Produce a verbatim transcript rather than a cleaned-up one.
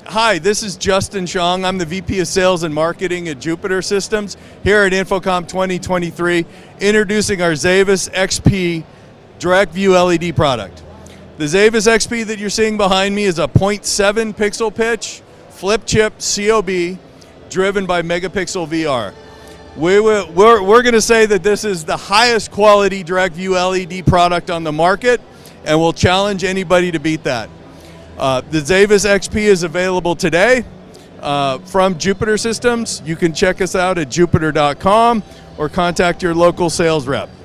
Hi, this is Justin Shong. I'm the V P of Sales and Marketing at Jupiter Systems here at InfoComm twenty twenty-three, introducing our Zavus X P Direct View L E D product. The Zavus X P that you're seeing behind me is a zero point seven pixel pitch, flip chip C O B, driven by megapixel V R. We, we're we're going to say that this is the highest quality Direct View L E D product on the market, and we'll challenge anybody to beat that. Uh, the Zavus X P is available today uh, from Jupiter Systems. You can check us out at jupiter dot com or contact your local sales rep.